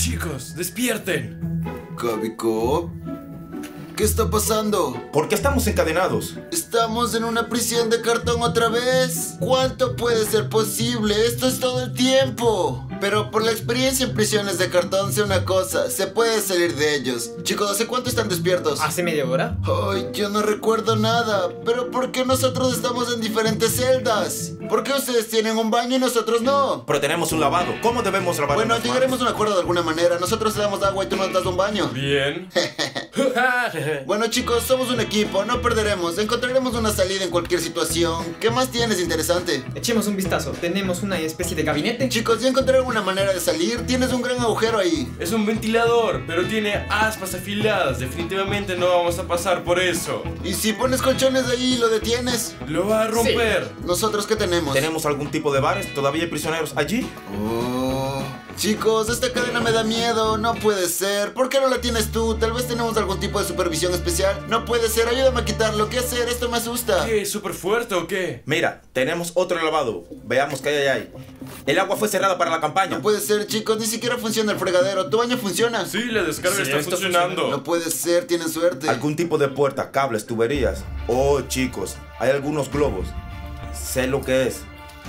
Chicos, despierten. Kabiko, ¿qué está pasando? ¿Por qué estamos encadenados? ¿Estamos en una prisión de cartón otra vez? ¿Cuánto puede ser posible? Esto es todo el tiempo. Pero por la experiencia en prisiones de cartón sé una cosa, se puede salir de ellos. Chicos, ¿hace cuánto están despiertos? ¿Hace media hora? Ay, yo no recuerdo nada. Pero ¿por qué nosotros estamos en diferentes celdas? ¿Por qué ustedes tienen un baño y nosotros no? Pero tenemos un lavado. ¿Cómo debemos lavar Bueno, las llegaremos a manos? un acuerdo de alguna manera. Nosotros te damos agua y tú nos das un baño. Bien. Bueno, chicos, somos un equipo, no perderemos. Encontraremos una salida en cualquier situación. ¿Qué más tienes interesante? Echemos un vistazo. Tenemos una especie de gabinete. Chicos, ya encontraron una manera de salir. Tienes un gran agujero ahí. Es un ventilador, pero tiene aspas afiladas. Definitivamente no vamos a pasar por eso. Y si pones colchones ahí y lo detienes, Lo va a romper. ¿nosotros qué tenemos? ¿Tenemos algún tipo de bares? ¿Todavía hay prisioneros allí? Oh. Chicos, esta cadena me da miedo. No puede ser. ¿Por qué no la tienes tú? Tal vez tenemos algún tipo de supervisión especial. No puede ser. Ayúdame a quitarlo. ¿Qué hacer? Esto me asusta. ¿Qué? ¿Súper fuerte o qué? Mira, tenemos otro lavado. Veamos qué hay ahí. El agua fue cerrada para la campaña. No puede ser, chicos. Ni siquiera funciona el fregadero. ¿Tu baño funciona? Sí, la descarga Sí, está está funcionando. No puede ser. Tienen suerte. Algún tipo de puerta, cables, tuberías. Oh, chicos, hay algunos globos. Sé lo que es.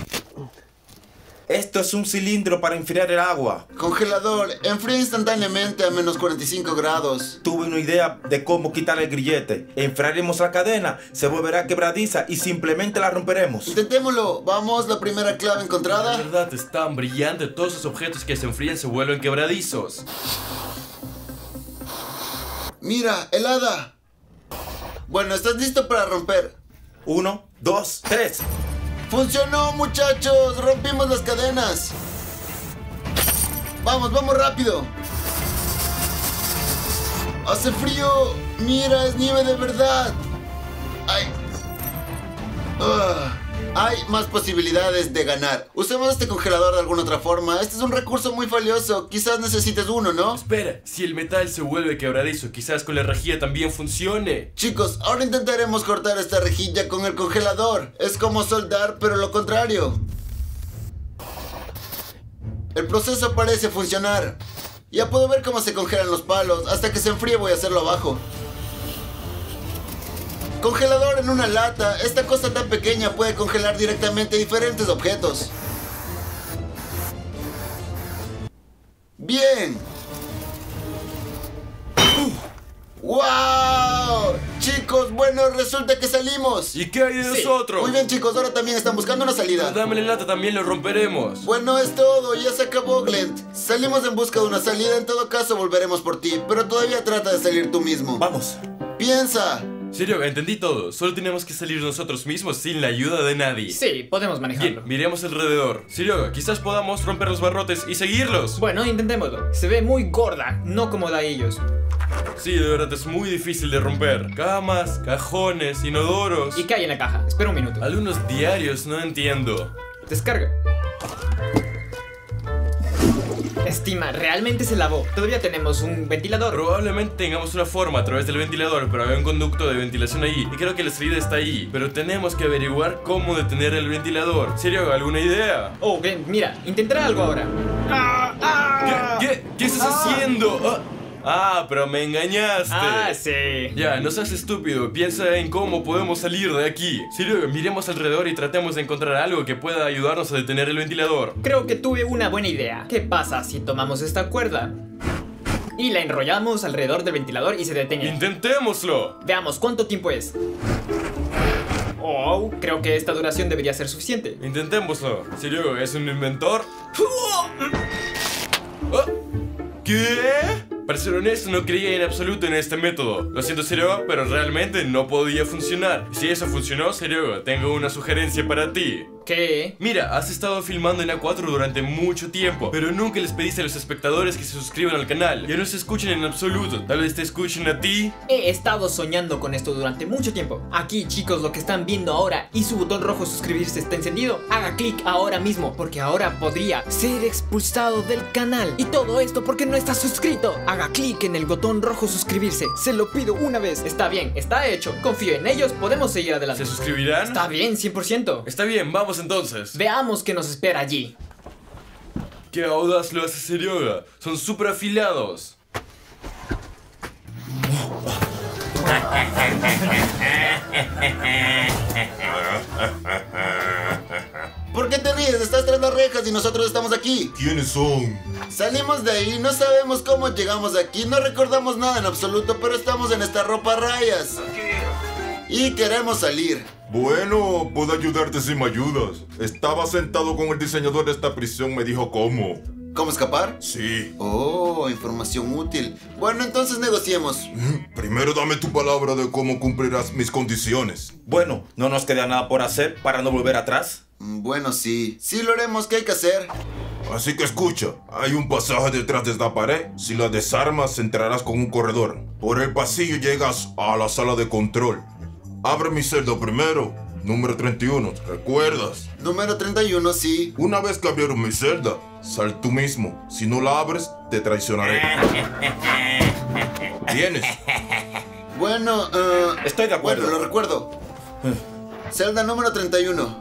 Esto es un cilindro para enfriar el agua. Congelador. Enfría instantáneamente a menos 45 grados. Tuve una idea de cómo quitar el grillete. Enfriaremos la cadena, se volverá quebradiza y simplemente la romperemos. Intentémoslo. Vamos, la primera clave La encontrada. verdad es tan brillante. Todos los objetos que se enfrían se vuelven quebradizos. Mira, helada. Bueno, ¿estás listo para romper? 1, 2, 3. ¡Funcionó, muchachos! ¡Rompimos las cadenas! ¡Vamos, vamos rápido! ¡Hace frío! ¡Mira, es nieve de verdad! ¡Ay! Hay más posibilidades de ganar. Usemos este congelador de alguna otra forma. Este es un recurso muy valioso. Quizás necesites uno, ¿no? Espera, si el metal se vuelve quebradizo, quizás con la rejilla también funcione. Chicos, ahora intentaremos cortar esta rejilla con el congelador. Es como soldar, pero lo contrario. El proceso parece funcionar. Ya puedo ver cómo se congelan los palos. Hasta que se enfríe voy a hacerlo abajo. Congelador en una lata. Esta cosa tan pequeña puede congelar directamente diferentes objetos. Bien. ¡Wow! Chicos, bueno, resulta que salimos. ¿Y qué hay de nosotros? Muy bien, chicos, ahora también están buscando una salida. Dame la lata, también lo romperemos. Bueno, es todo, ya se acabó, Glent. Salimos en busca de una salida, en todo caso volveremos por ti, pero todavía trata de salir tú mismo. Vamos. Piensa. Serio, entendí todo. Solo tenemos que salir nosotros mismos sin la ayuda de nadie. Sí, podemos manejarlo. Bien, miremos alrededor. Serio, quizás podamos romper los barrotes y seguirlos. Bueno, intentémoslo. Se ve muy gorda, no como la de ellos. Sí, de verdad es muy difícil de romper. Camas, cajones, inodoros. ¿Y qué hay en la caja? Espera un minuto. Algunos diarios, no entiendo. Descarga. Estima, realmente se lavó. Todavía tenemos un ventilador. Probablemente tengamos una forma a través del ventilador, pero hay un conducto de ventilación ahí. Y creo que la salida está ahí. Pero tenemos que averiguar cómo detener el ventilador. ¿Serio? ¿Alguna idea? Oh, Glenn, mira, intentaré algo ahora. ¿Qué estás haciendo? Pero me engañaste. Sí. Ya, no seas estúpido, piensa en cómo podemos salir de aquí. Serio, miremos alrededor y tratemos de encontrar algo que pueda ayudarnos a detener el ventilador. Creo que tuve una buena idea. ¿Qué pasa si tomamos esta cuerda y la enrollamos alrededor del ventilador y se detiene? ¡Intentémoslo! Veamos cuánto tiempo es. Oh, creo que esta duración debería ser suficiente. Intentémoslo. ¿Serio? ¿Es un inventor? ¿Qué? Para ser honesto, no creía en absoluto en este método. Lo siento, serio, pero realmente no podía funcionar. Si eso funcionó, serio, tengo una sugerencia para ti. ¿Qué? Mira, has estado filmando en A4 durante mucho tiempo, pero nunca les pediste a los espectadores que se suscriban al canal. Ya no se escuchan en absoluto, tal vez te escuchen a ti. He estado soñando con esto durante mucho tiempo. Aquí, chicos, lo que están viendo ahora y su botón rojo suscribirse está encendido. Haga clic ahora mismo, porque ahora podría ser expulsado del canal. Y todo esto porque no está suscrito. Haga clic en el botón rojo suscribirse. Se lo pido una vez. Está bien, está hecho. Confío en ellos, podemos seguir adelante. ¿Se suscribirán? Está bien, 100%. Está bien, vamos entonces. Veamos qué nos espera allí. ¡Qué audaz lo hace Serioga! ¡Son súper afilados! ¿Por qué te ríes? Estás tras las rejas y nosotros estamos aquí. ¿Quiénes son? Salimos de ahí, no sabemos cómo llegamos aquí, no recordamos nada en absoluto, pero estamos en esta ropa a rayas. Y queremos salir. Bueno, puedo ayudarte si me ayudas. Estaba sentado con el diseñador de esta prisión, me dijo cómo. ¿Cómo escapar? Sí. Oh, información útil. Bueno, entonces negociemos. Primero dame tu palabra de cómo cumplirás mis condiciones. Bueno, no nos queda nada por hacer para no volver atrás. Bueno, sí. Sí lo haremos, ¿qué hay que hacer? Así que escucha, hay un pasaje detrás de esta pared. Si la desarmas, entrarás con un corredor. Por el pasillo llegas a la sala de control. Abre mi celda primero, número 31, ¿recuerdas? Número 31, sí. Una vez que abrieron mi celda, sal tú mismo. Si no la abres, te traicionaré. ¿Tienes? Bueno, Estoy de acuerdo. Bueno, lo recuerdo. Celda número 31.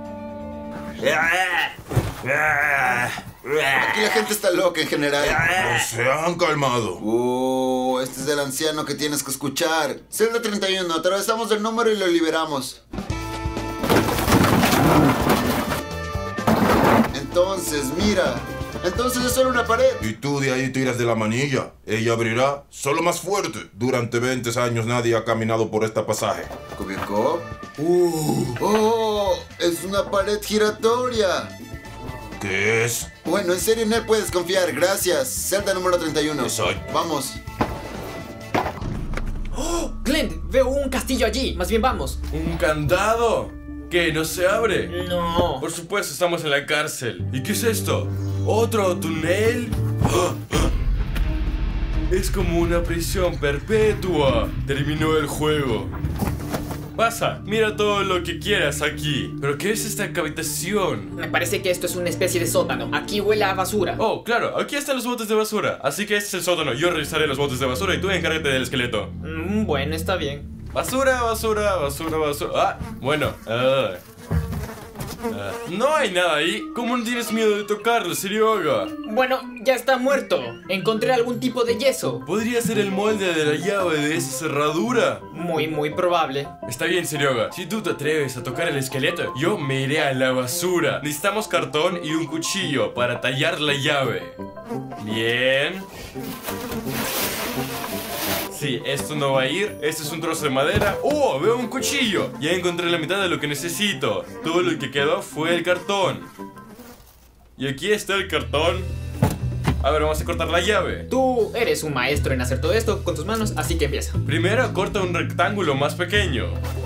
Aquí la gente está loca en general. No se han calmado. Este es el anciano que tienes que escuchar. Celda 31, atravesamos el número y lo liberamos. Entonces, mira. Entonces es solo una pared. Y tú de ahí tiras de la manilla. Ella abrirá solo más fuerte. Durante 20 años nadie ha caminado por este pasaje. ¿Kubiakov? Es una pared giratoria. ¿Qué es? Bueno, en serio en él puedes confiar, gracias. Celda número 31. Exacto. Vamos. ¡Oh! Glenn, veo un castillo allí. Más bien vamos. ¿Un candado? ¿Qué? ¿No se abre? No. Por supuesto, estamos en la cárcel. ¿Y qué es esto? ¿Otro túnel? ¡Ah! Es como una prisión perpetua. Terminó el juego. Pasa, mira todo lo que quieras aquí. ¿Pero qué es esta habitación? Me parece que esto es una especie de sótano. Aquí huele a basura. Oh, claro, aquí están los botes de basura. Así que este es el sótano. Yo revisaré los botes de basura y tú encárgate del esqueleto. Bueno, está bien. Basura, basura, basura, basura. Ah, bueno. No hay nada ahí. ¿Cómo no tienes miedo de tocarlo, Serioga? Bueno, ya está muerto. Encontré algún tipo de yeso. ¿Podría ser el molde de la llave de esa cerradura? Muy probable. Está bien, Serioga. Si tú te atreves a tocar el esqueleto, yo me iré a la basura. Necesitamos cartón y un cuchillo para tallar la llave. Bien. Sí, esto no va a ir. Este es un trozo de madera. ¡Oh! Veo un cuchillo. Ya encontré la mitad de lo que necesito. Todo lo que quedó fue el cartón. Y aquí está el cartón. A ver, vamos a cortar la llave. Tú eres un maestro en hacer todo esto con tus manos, así que empieza. Primero corta un rectángulo más pequeño.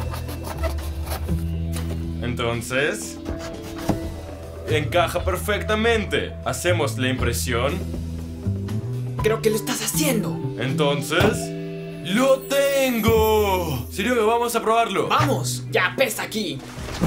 Entonces encaja perfectamente. Hacemos la impresión. Creo que lo estás haciendo. Entonces ¡lo tengo! Serioga, vamos a probarlo. ¡Vamos! ¡Ya pesa aquí!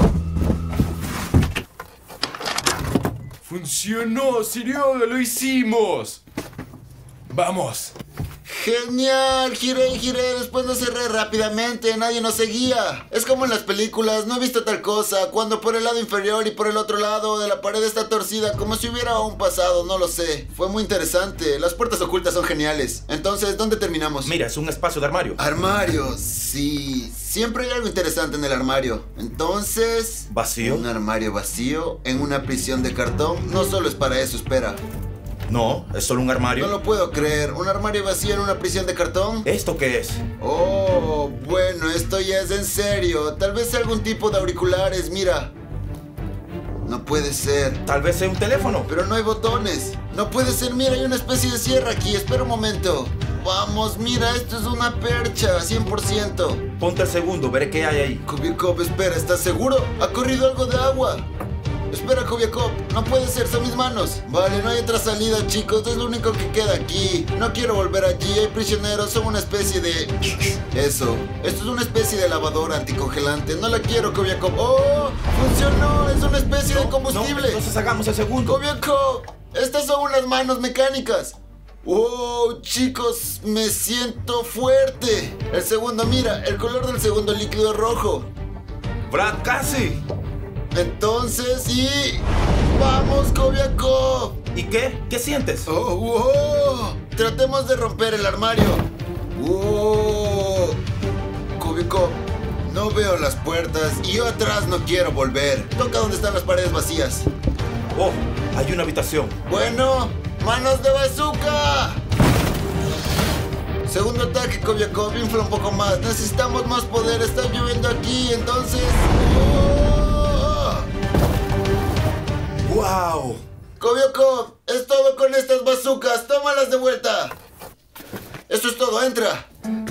¡Funcionó! Serioga, lo hicimos. ¡Vamos! ¡Genial! Giré y giré, después lo cerré rápidamente, nadie nos seguía. Es como en las películas, no he visto tal cosa. Cuando por el lado inferior y por el otro lado de la pared está torcida, como si hubiera un pasado, no lo sé. Fue muy interesante, las puertas ocultas son geniales. Entonces, ¿dónde terminamos? Mira, es un espacio de armario. Armario, sí. Siempre hay algo interesante en el armario. Entonces... ¿Vacío? Un armario vacío en una prisión de cartón. No solo es para eso, espera. No, es solo un armario. No lo puedo creer. ¿Un armario vacío en una prisión de cartón? ¿Esto qué es? Oh, bueno, esto ya es en serio. Tal vez sea algún tipo de auriculares, mira. No puede ser. Tal vez sea un teléfono. Pero no hay botones. No puede ser, mira, hay una especie de sierra aquí. Espera un momento. Vamos, mira, esto es una percha, 100%. Ponte el segundo, veré qué hay ahí. Kubiakov, espera, ¿estás seguro? Ha corrido algo de agua. Espera, Kubiakov, no puede ser, son mis manos. Vale, no hay otra salida, chicos, es lo único que queda aquí. No quiero volver allí, hay prisioneros, son una especie de... Eso, esto es una especie de lavadora anticongelante. No la quiero, Kubiakov. ¡Oh! ¡Funcionó! Es una especie de combustible. No, entonces hagamos el segundo. Kubiakov, estas son unas manos mecánicas. ¡Oh, chicos! Me siento fuerte. El segundo, mira, el color del segundo líquido es rojo. Brad, casi. Entonces, sí. ¡Vamos, Kubiakov! ¿Y qué? ¿Qué sientes? ¡Oh, wow! Tratemos de romper el armario. ¡Oh! Cúbico, no veo las puertas y yo atrás no quiero volver. Toca donde están las paredes vacías. Oh, hay una habitación. Bueno, manos de bazooka. Segundo ataque, Kobiakov, infla un poco más. Necesitamos más poder, está lloviendo aquí, entonces... ¡Oh! ¡Wow! Kobiakov, es todo con estas bazucas, tómalas de vuelta. Eso es todo, entra.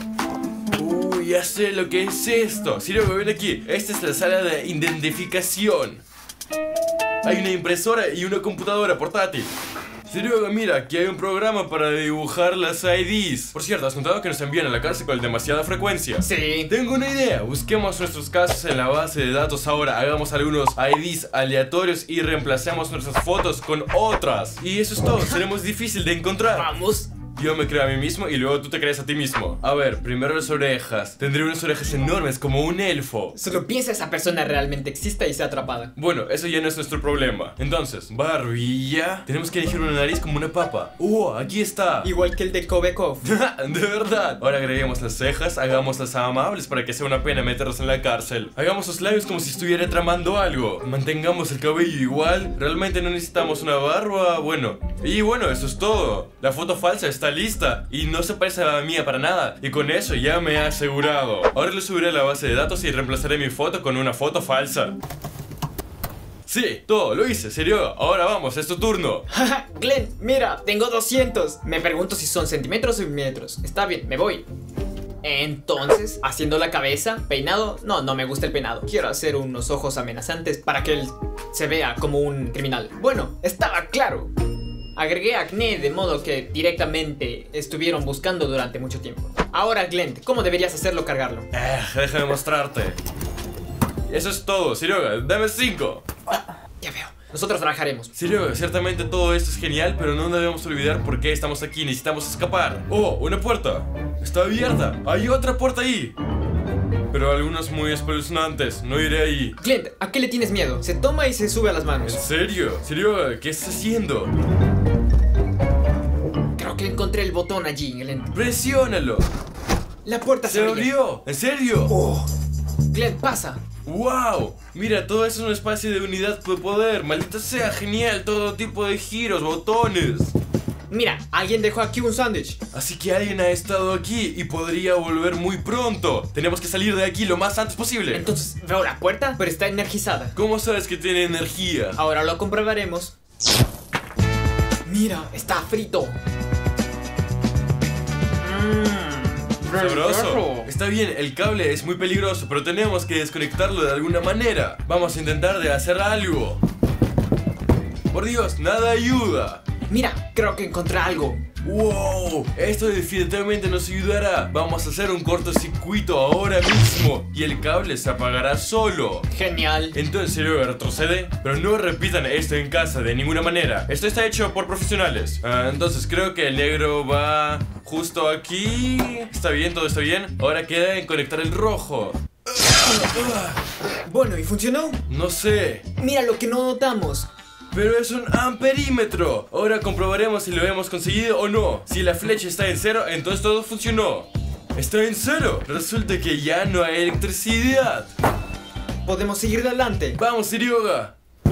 Uy, ya sé lo que es esto. Sirioga, ven aquí. Esta es la sala de identificación. Hay una impresora y una computadora portátil. Sirioga, mira, aquí hay un programa para dibujar las IDs. Por cierto, ¿has notado que nos envían a la cárcel con demasiada frecuencia? Sí. Tengo una idea. Busquemos nuestros casos en la base de datos ahora. Hagamos algunos IDs aleatorios y reemplacemos nuestras fotos con otras. Y eso es todo. Seremos difícil de encontrar. Vamos. Yo me creo a mí mismo y luego tú te crees a ti mismo. A ver, primero las orejas. Tendré unas orejas enormes como un elfo. Solo piensa esa persona realmente exista y sea atrapada. Bueno, eso ya no es nuestro problema. Entonces, barbilla. Tenemos que elegir una nariz como una papa. Aquí está. Igual que el de Kobiakov. De verdad. Ahora agreguemos las cejas, hagámoslas amables para que sea una pena meterlos en la cárcel. Hagamos los labios como si estuviera tramando algo. Mantengamos el cabello igual. Realmente no necesitamos una barba. Bueno, eso es todo. La foto falsa está lista y no se parece a la mía para nada. Y con eso ya me he asegurado. Ahora lo subiré a la base de datos y reemplazaré mi foto con una foto falsa. Sí, todo, lo hice, serio. Ahora vamos, es tu turno. Glenn, mira, tengo 200. Me pregunto si son centímetros o metros. Está bien, me voy. Entonces, haciendo la cabeza, peinado. No me gusta el peinado. Quiero hacer unos ojos amenazantes para que él se vea como un criminal. Bueno, estaba claro. Agregué acné de modo que directamente estuvieron buscando durante mucho tiempo. Ahora, Glenn, ¿cómo deberías hacerlo cargarlo? Déjame mostrarte. Eso es todo, Sirioga, dame 5. Ya veo. Nosotros trabajaremos. Sirioga, ciertamente todo esto es genial, pero no debemos olvidar por qué estamos aquí. Necesitamos escapar. Oh, una puerta. Está abierta. Hay otra puerta ahí. Pero algunas muy espeluznantes. No iré ahí. Glenn, ¿a qué le tienes miedo? Se toma y se sube a las ¿En manos. serio? Sirioga, ¿qué estás haciendo? Creo que encontré el botón allí, Glenn. ¡Presiónalo! La puerta ¡Se abrió! ¿En serio? Glenn, pasa. ¡Wow! Mira, todo eso es una especie de unidad de poder. Maldita sea, genial. Todo tipo de giros, botones. Mira, alguien dejó aquí un sándwich. Así que alguien ha estado aquí y podría volver muy pronto. Tenemos que salir de aquí lo más antes posible. Entonces veo la puerta, pero está energizada. ¿Cómo sabes que tiene energía? Ahora lo comprobaremos. Mira, está frito. Sabroso. Está bien, el cable es muy peligroso, pero tenemos que desconectarlo de alguna manera. Vamos a intentar de hacer algo. Por Dios, nada ayuda. Mira, creo que encontré algo. ¡Wow! Esto definitivamente nos ayudará. Vamos a hacer un cortocircuito ahora mismo y el cable se apagará solo. Genial. Entonces, Sirioga, retrocede, pero no repitan esto en casa de ninguna manera. Esto está hecho por profesionales. Entonces creo que el negro va justo aquí. Está bien, todo está bien. Ahora queda en conectar el rojo. Bueno, ¿y funcionó? No sé. Mira lo que no notamos. Pero es un amperímetro. Ahora comprobaremos si lo hemos conseguido o no. Si la flecha está en 0, entonces todo funcionó. Está en 0. Resulta que ya no hay electricidad. Podemos seguir adelante. Vamos, Sirioga.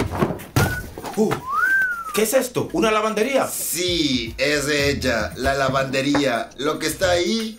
¿Qué es esto? ¿Una lavandería? Sí, es ella, la lavandería. Lo que está ahí...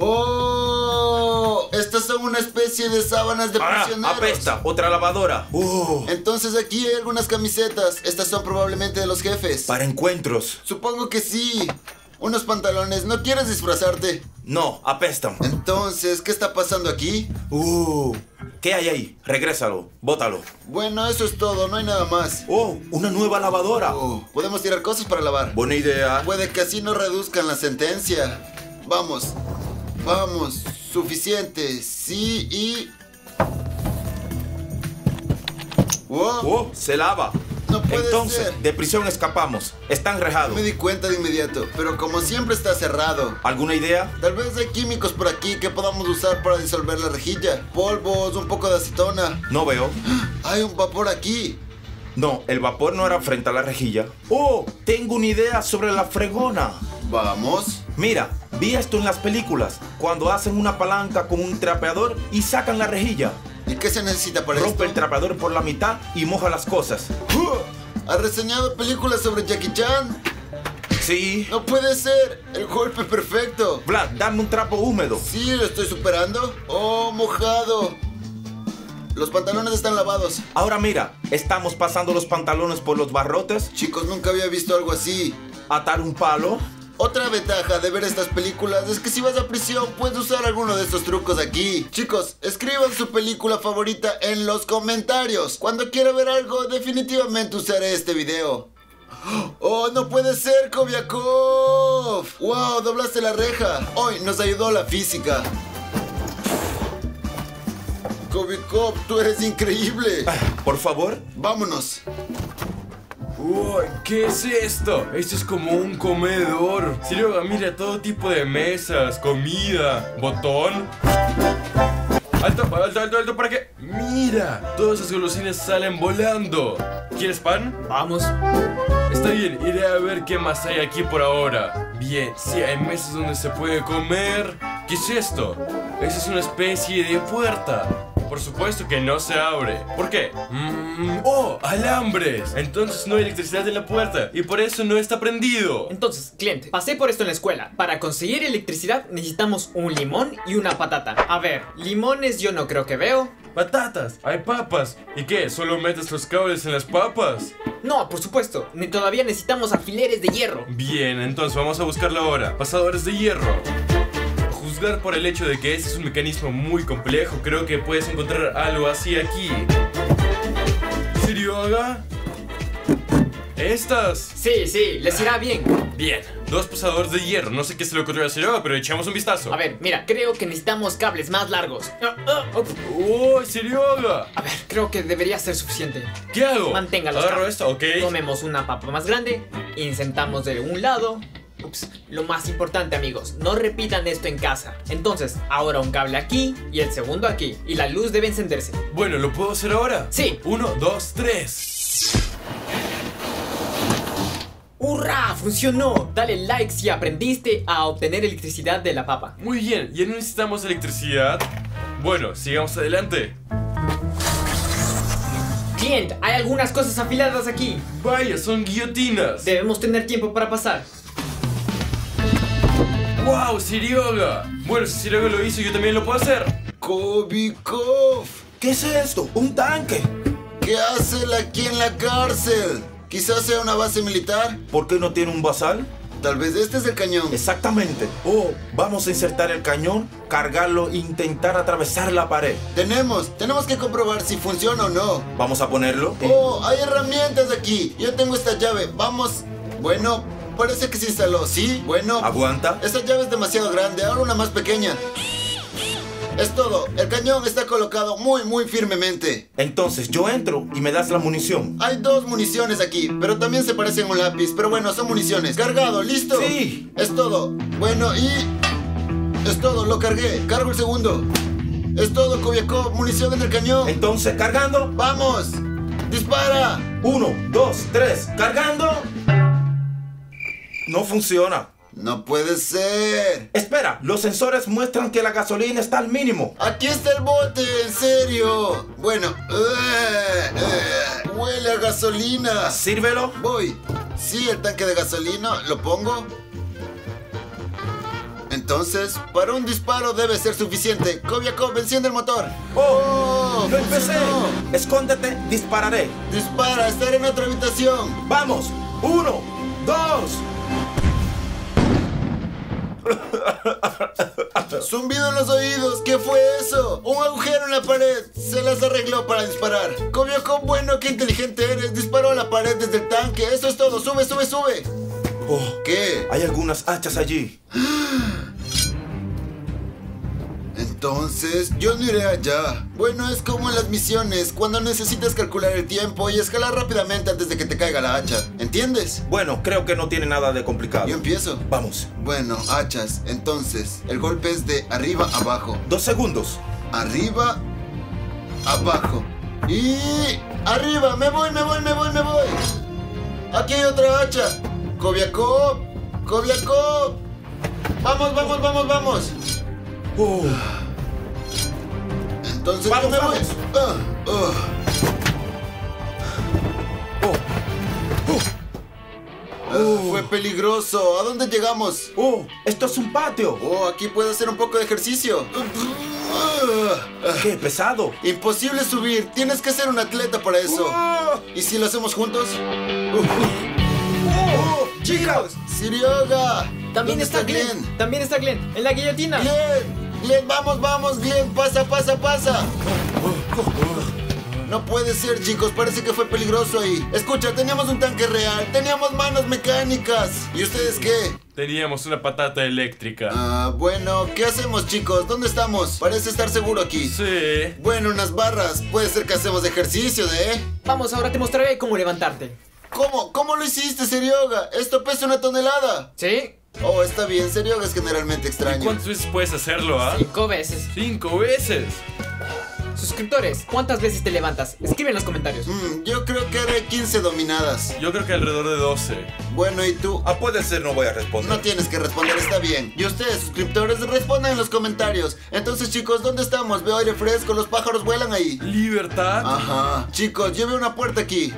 ¡Oh! Estas son una especie de sábanas de prisioneros. Apesta, otra lavadora. Entonces aquí hay algunas camisetas. Estas son probablemente de los jefes. Para encuentros. Supongo que sí. Unos pantalones. ¿No quieres disfrazarte? No, apestan. Entonces, ¿qué está pasando aquí? ¿Qué hay ahí? Regrésalo, bótalo. Bueno, eso es todo. No hay nada más. Una nueva lavadora. Podemos tirar cosas para lavar. Buena idea. Puede que así no reduzcan la sentencia. Vamos. Vamos, suficiente, sí y... Se lava. No puede Entonces, ser. de prisión escapamos. Está enrejado. Me di cuenta de inmediato, pero como siempre está cerrado. ¿Alguna idea? Tal vez hay químicos por aquí que podamos usar para disolver la rejilla. Polvos, un poco de acetona. No veo. Hay un vapor aquí. No, el vapor no era frente a la rejilla. ¡Oh! Tengo una idea sobre la fregona. Vamos. Mira, vi esto en las películas, cuando hacen una palanca con un trapeador y sacan la rejilla. ¿Y qué se necesita para Rompe el esto? trapeador por la mitad y moja las cosas. ¿Has reseñado películas sobre Jackie Chan? Sí. No puede ser. El golpe perfecto. Vlad, dame un trapo húmedo. Sí, lo estoy superando. Oh, mojado. Los pantalones están lavados. Ahora mira, estamos pasando los pantalones por los barrotes, Chicos, nunca había visto algo así. atar un palo. Otra ventaja de ver estas películas es que si vas a prisión puedes usar alguno de estos trucos aquí. Chicos, escriban su película favorita en los comentarios. Cuando quiera ver algo, definitivamente usaré este video. ¡Oh, no puede ser, Kobiakov! ¡Wow! Doblaste la reja. Hoy nos ayudó la física. Kobiakov, tú eres increíble. Por favor. Vámonos. Uy, ¿qué es esto? Esto es como un comedor. Sirioga, mira todo tipo de mesas, comida, botón. Alto, alto, alto, alto, ¿para qué? Mira, todas esas golosinas salen volando. ¿Quieres pan? Vamos. Está bien, iré a ver qué más hay aquí por ahora. Bien, sí, hay mesas donde se puede comer. ¿Qué es esto? Esa es una especie de puerta. Por supuesto que no se abre. ¿Por qué? ¡Oh! ¡Alambres! Entonces no hay electricidad en la puerta y por eso no está prendido. Entonces, cliente, pasé por esto en la escuela. Para conseguir electricidad necesitamos un limón y una patata. A ver, limones yo no creo que veo. ¡Patatas! ¡Hay papas! ¿Y qué? ¿Solo metes los cables en las papas? No, por supuesto, todavía necesitamos alfileres de hierro. Bien, entonces vamos a buscarlo ahora. Pasadores de hierro. Juzgar por el hecho de que este es un mecanismo muy complejo, creo que puedes encontrar algo así aquí. ¿Sirioga? ¿Estas? Sí, sí, les irá bien. Bien, 2 pasadores de hierro. No sé qué se le ocurrió a Sirioga, pero echamos un vistazo. A ver, mira, creo que necesitamos cables más largos. ¡Oh, Sirioga! A ver, creo que debería ser suficiente. ¿Qué hago? Mantenga los Agarro cables. esto, ok. Tomemos una papa más grande, insertamos de un lado. Ups, lo más importante, amigos, no repitan esto en casa. Entonces, ahora un cable aquí y el segundo aquí, y la luz debe encenderse. Bueno, ¿lo puedo hacer ahora? Sí. 1, 2, 3. ¡Hurra! ¡Funcionó! Dale like si aprendiste a obtener electricidad de la papa. Muy bien, ¿ya no necesitamos electricidad? Bueno, sigamos adelante. Client, hay algunas cosas afiladas aquí. Vaya, son guillotinas. Debemos tener tiempo para pasar. ¡Wow, Sirioga! Bueno, si Sirioga lo hizo, yo también lo puedo hacer. Kobiakov, ¿Qué es esto? ¡Un tanque! ¿qué hace él aquí en la cárcel? Quizás sea una base militar. ¿Por qué no tiene un basal? Tal vez este es el cañón. Exactamente. Oh, vamos a insertar el cañón, cargarlo e intentar atravesar la pared. Tenemos que comprobar si funciona o no. Vamos a ponerlo. Oh, hay herramientas aquí. Yo tengo esta llave. Vamos. Bueno, parece que se instaló. Sí, bueno. Aguanta. Esta llave es demasiado grande. Ahora una más pequeña. Es todo. El cañón está colocado muy firmemente. Entonces yo entro y me das la munición. Hay 2 municiones aquí, pero también se parecen a un lápiz. Pero bueno, son municiones. Cargado, listo. Sí. Es todo. Bueno, y... es todo, lo cargué. Cargo el segundo. Es todo, Kobiakov. Munición en el cañón. Entonces, cargando. ¡Vamos! ¡Dispara! 1, 2, 3. Cargando. No funciona. No puede ser. Espera, los sensores muestran que la gasolina está al mínimo. Aquí está el bote, en serio. Bueno, huele a gasolina. Sírvelo. Voy. Sí, el tanque de gasolina, lo pongo. Entonces, para un disparo debe ser suficiente. Kobiakov, enciende el motor. ¡Oh! ¡Lo empecé! funcionó. Escóndete, dispararé. Dispara, estaré en otra habitación. ¡Vamos! 1, 2. Zumbido en los oídos, ¿qué fue eso? Un agujero en la pared. Se las arregló para disparar. Kobiakov, bueno, qué inteligente eres. Disparó a la pared desde el tanque. Eso es todo. Sube, sube, sube. Oh, ¿Qué? hay algunas hachas allí. Entonces, yo no iré allá. Bueno, es como en las misiones, cuando necesitas calcular el tiempo y escalar rápidamente antes de que te caiga la hacha. ¿Entiendes? Bueno, creo que no tiene nada de complicado. Yo empiezo. Vamos. Bueno, hachas. Entonces, el golpe es de arriba a abajo. 2 segundos. Arriba, abajo. Y... ¡Arriba! ¡Me voy! Aquí hay otra hacha. ¡Kobiakov! ¡Vamos! Entonces Vamos, yo me voy. Fue peligroso. ¿A dónde llegamos? Esto es un patio. Aquí puedo hacer un poco de ejercicio. ¡Qué pesado! Imposible subir. Tienes que ser un atleta para eso. ¿Y si lo hacemos juntos? ¡Chicos! ¡Sirioga! También ¿Dónde está Glenn. También está Glenn. En la guillotina. Glenn, vamos, Glenn. Pasa. No puede ser, chicos. Parece que fue peligroso ahí. Escucha, teníamos un tanque real. Teníamos manos mecánicas. ¿Y ustedes qué? Teníamos una patata eléctrica. Bueno, ¿qué hacemos, chicos? ¿Dónde estamos? Parece estar seguro aquí. Sí. Bueno, unas barras. Puede ser que hacemos ejercicio, Vamos, ahora te mostraré cómo levantarte. ¿Cómo lo hiciste, Serioga? Esto pesa 1 tonelada. ¿Sí? Está bien. Serioga es generalmente extraño. ¿Cuántas veces puedes hacerlo, 5 veces. 5 veces. Suscriptores, ¿cuántas veces te levantas? Escribe en los comentarios. Yo creo que haré 15 dominadas. Yo creo que alrededor de 12. Bueno, ¿y tú? Puede ser, no voy a responder. No tienes que responder, está bien. Y ustedes, suscriptores, respondan en los comentarios. Entonces, chicos, ¿dónde estamos? Veo aire fresco, los pájaros vuelan ahí. ¿Libertad? Ajá. Chicos, yo veo una puerta aquí.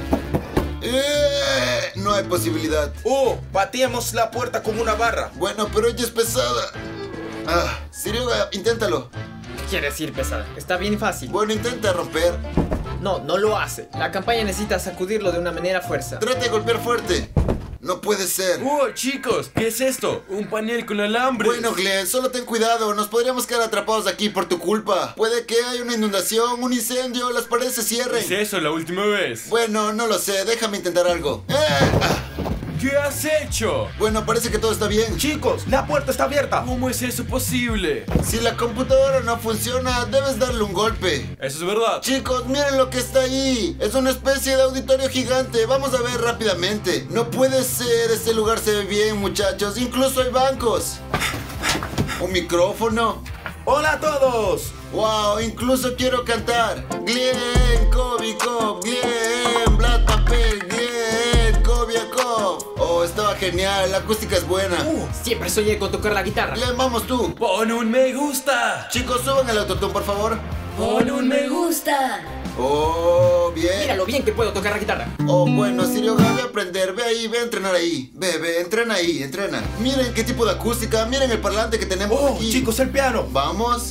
No hay posibilidad. Batíamos la puerta con una barra. Bueno, pero ella es pesada. Sirioga, inténtalo. ¿Qué quiere decir pesada? Está bien fácil. Bueno, intenta romper. No lo hace. La campaña necesita sacudirlo de una manera fuerza. Trata de golpear fuerte. No puede ser. Chicos, ¿qué es esto? Un panel con alambre. Bueno, Glenn, solo ten cuidado. Nos podríamos quedar atrapados aquí por tu culpa. Puede que haya una inundación, un incendio, las paredes se cierren. ¿Es eso la última vez? Bueno, no lo sé. Déjame intentar algo. ¿Qué has hecho? Bueno, parece que todo está bien. Chicos, la puerta está abierta. ¿Cómo es eso posible? Si la computadora no funciona, debes darle un golpe. Eso es verdad. Chicos, miren lo que está ahí. Es una especie de auditorio gigante. Vamos a ver rápidamente. No puede ser. Este lugar se ve bien, muchachos. Incluso hay bancos. Un micrófono. ¡Hola a todos! Wow, incluso quiero cantar. Glenn, Kobiakov, Glenn, Vlad Papel, Glenn, Kobiakov. Estaba genial, la acústica es buena. Siempre soñé con tocar la guitarra. Glenn, vamos tú. Pon un me gusta. Chicos, suban el autotune, por favor. Pon un me gusta. Bien. Mira lo bien que puedo tocar la guitarra. Bueno, Sirioga, ve a aprender, ve ahí, ve a entrenar ahí. Ve, entrena ahí, entrena. Miren qué tipo de acústica, miren el parlante que tenemos aquí. Chicos, el piano. Vamos.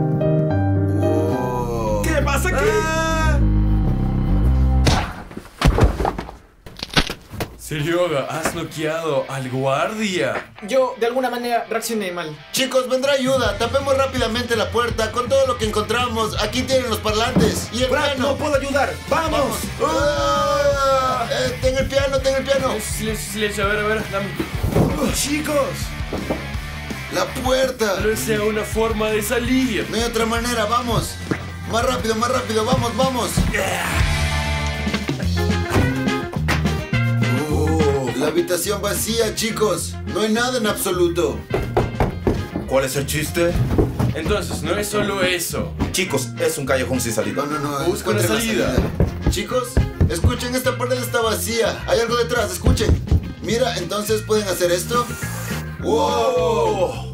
¿Qué pasa aquí? Serioga, has noqueado al guardia. Yo, de alguna manera, reaccioné mal. Chicos, vendrá ayuda. Tapemos rápidamente la puerta con todo lo que encontramos. Aquí tienen los parlantes. Y el Brad, piano. no puedo ayudar. ¡Vamos! Ten el piano, ten el piano. Silencio, a ver, dame. Chicos, La puerta. tal vez sea una forma de salir. No hay otra manera, vamos. Más rápido, vamos. La habitación vacía, chicos. No hay nada en absoluto. ¿Cuál es el chiste? Entonces, no es solo eso. Chicos, es un callejón sin salida. No. Busca una encuentren la salida. Chicos, escuchen, esta pared está vacía. Hay algo detrás, escuchen. Mira, entonces pueden hacer esto. ¡Wow!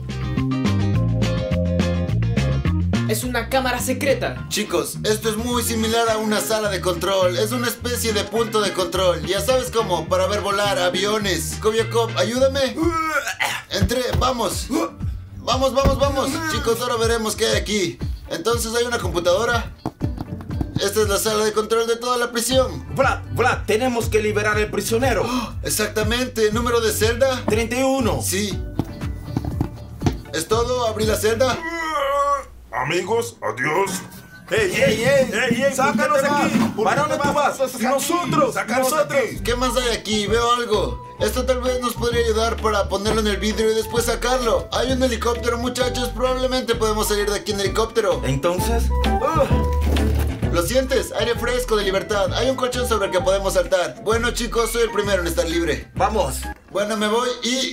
Es una cámara secreta. Chicos, esto es muy similar a una sala de control. Es una especie de punto de control. Ya sabes cómo, para ver volar aviones. Kobiakov, ayúdame. Entré, vamos. Vamos. Chicos, ahora veremos qué hay aquí. Entonces hay una computadora. Esta es la sala de control de toda la prisión. Vlad, tenemos que liberar al prisionero. Exactamente, número de celda. 31. Sí. ¿Es todo? ¿Abrí la celda? Amigos, adiós. ¡Ey! ¡Sácanos de aquí! ¿Para dónde tú vas? ¡Nosotros! ¡Sácanos de aquí! ¿Qué más hay aquí? Veo algo. Esto tal vez nos podría ayudar para ponerlo en el vidrio y después sacarlo. Hay un helicóptero, muchachos. Probablemente podemos salir de aquí en helicóptero. Entonces, ¿Lo sientes? Aire fresco de libertad. Hay un colchón sobre el que podemos saltar. Bueno, chicos, soy el primero en estar libre. vamos. Bueno, me voy y...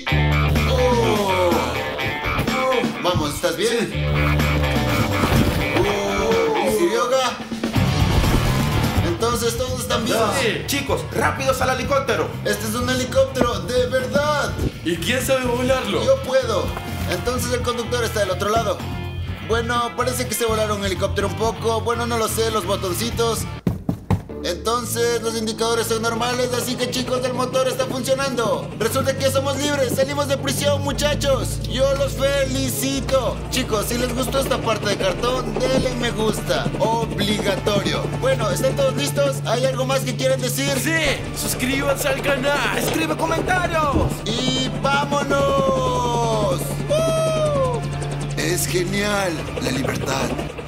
Vamos, ¿estás bien? Sirioga. Entonces entonces todos están vivos. Sí. Chicos, rápidos al helicóptero. Este es un helicóptero, de verdad. ¿Y quién sabe volarlo? Yo puedo. Entonces el conductor está del otro lado. Bueno, parece que se volaron un helicóptero un poco. Bueno, no lo sé, los botoncitos. Entonces los indicadores son normales, así que chicos, el motor está funcionando. Resulta que ya somos libres, salimos de prisión, muchachos. Yo los felicito. Chicos, si les gustó esta parte de cartón, denle me gusta. Obligatorio. Bueno, ¿están todos listos? ¿Hay algo más que quieran decir? Sí, suscríbanse al canal. Escribe comentarios. ¡Y vámonos! ¡Uh! Es genial la libertad.